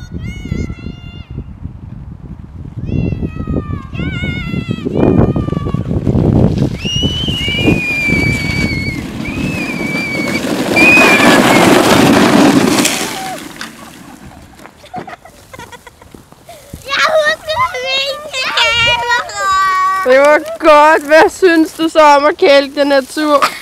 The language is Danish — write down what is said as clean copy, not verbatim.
Det var godt. Hvad synes du så om at kælke den her tur?